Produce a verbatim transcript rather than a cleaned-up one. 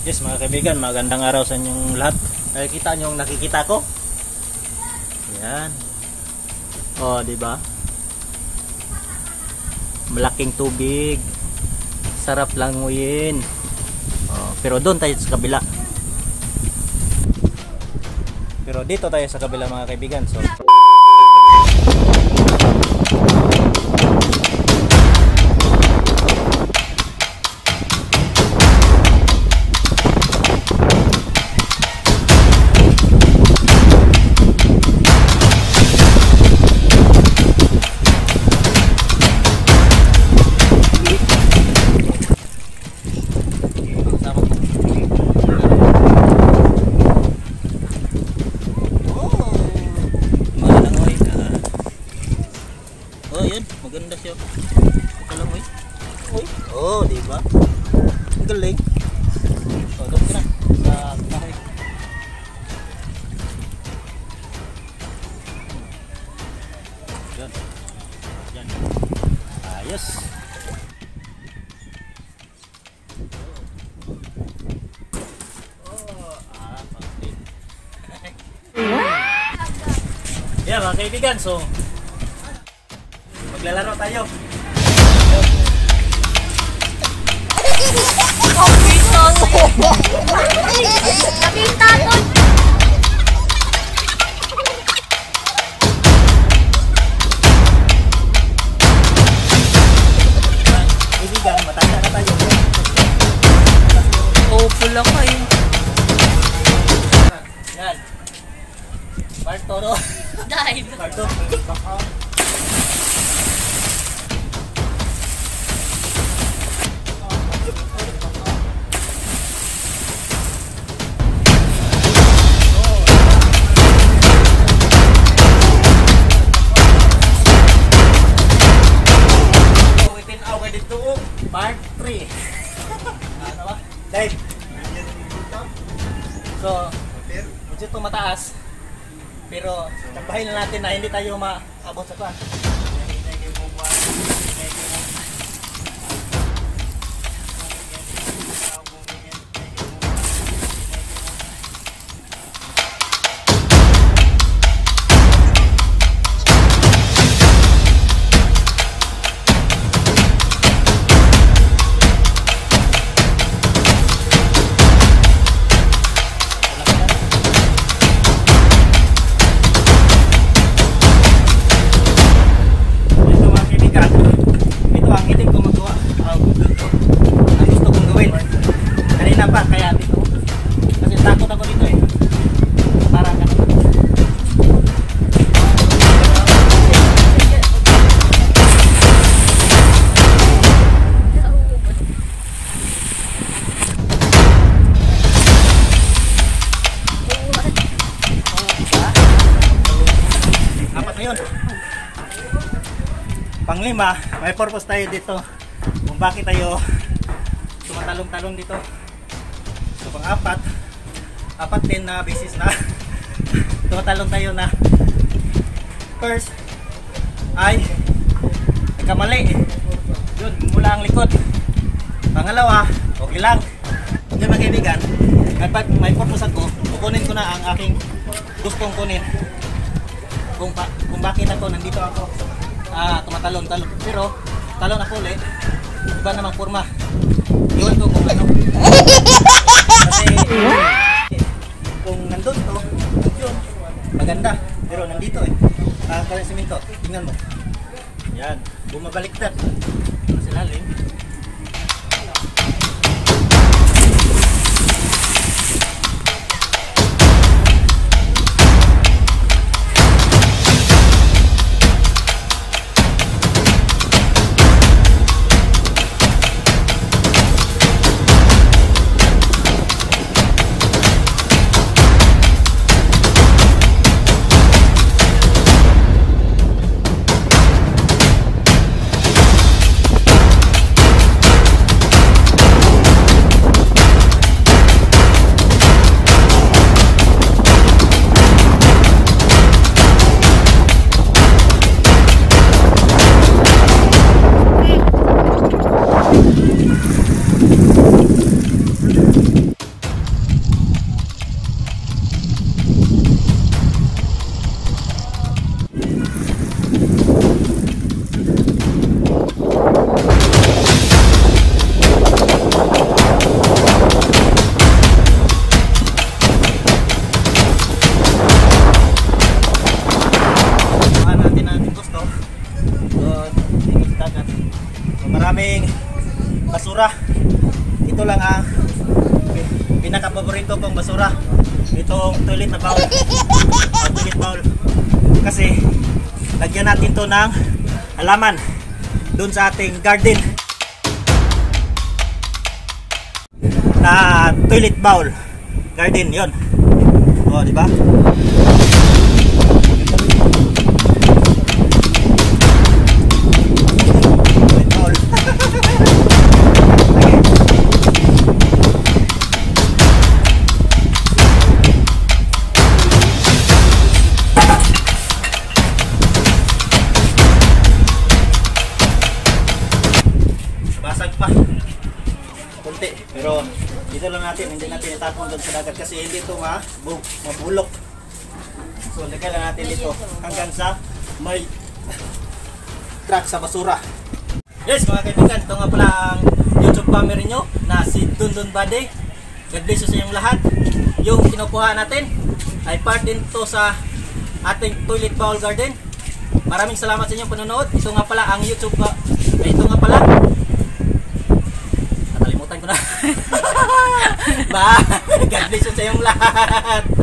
Yes mga kaibigan, magandang araw sa inyong lahat. Nakikita nyo yung nakikita ko? Yan. Oh, di ba? Malaking tubig. Sarap languyin. Oh, pero doon tayo sa kabila. Pero dito tayo sa kabila mga kaibigan. So maganda siya. Ito lang, uy. Uy. Oh, di ba? Ang galing. Oh, doon ka na. Sa kahoy. Yan. Yan. Ayos. Oh, ah, pangit. Yeah, mga kaibigan, so maglalaro tayo. Kaibigan, matanda na tayo. Oh, pula kayo. Yan. Part todo. Dive. Part todo. Part three. Ano ba? Dive. So, medyo ito mataas. Pero, tagbahin na natin na hindi tayo maabot sa pa. Panglima, may purpose tayo dito kung bakit tayo tumatalong-talong dito. So pang-apat, apat din na basis na tumatalong tayo na first ay nagkamali. Yun, mula ang likod. Pangalawa, okay lang. Yun mga kaibigan, kapag may purpose ako, kukunin ko na ang aking gustong kunin. Kung, pa, kung bakit ako nandito ako ah, tumatalon, talon. Pero, talon ako ulit. Iba namang forma. Iwan ko kung ano. Kasi, kung nandun to, yun, maganda. Pero nandito eh. Ah, kaya siminto. Tingnan mo. Yan. Bumabaliktad. Kasi lalim. maraming basura. Ito lang ang pinaka-paborito kong basura. Itong toilet na bowl. Uh, toilet bowl. Kasi lagyan natin to ng halaman dun sa ating garden na toilet bowl garden yon. Oh, di ba? Basag pa kunti, pero dito lang natin, hindi natin itapon doon sa dagat kasi hindi ito mabulok. So lagay lang natin dito hanggang sa may track sa basura. Yes mga kaibigan, ito nga pala ang YouTube family nyo na si Dundun Body. God bless you sa inyong lahat. Yung kinukuha natin ay part din to sa ating toilet bowl garden. Maraming salamat sa inyong panonood. Ito nga pala ang YouTube uh, ito nga pala nakalimutan ko na. Bye! God bless you sa inyong lahat.